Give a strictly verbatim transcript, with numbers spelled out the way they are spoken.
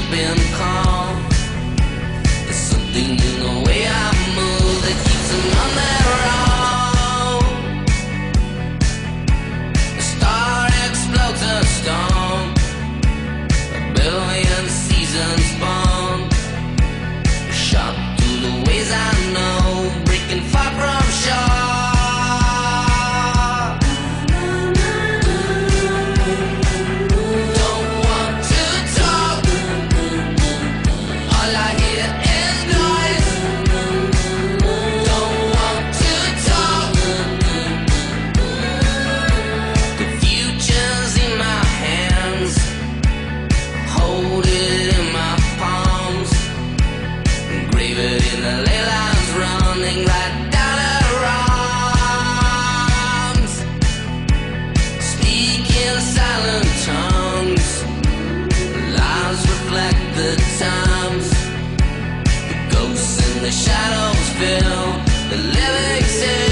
been calm. There's something in the way I move that keeps them on their own. The star explodes a storm, a billion seasons born, shot through the ways I know, breaking far from shore. The shadows fill the lyrics.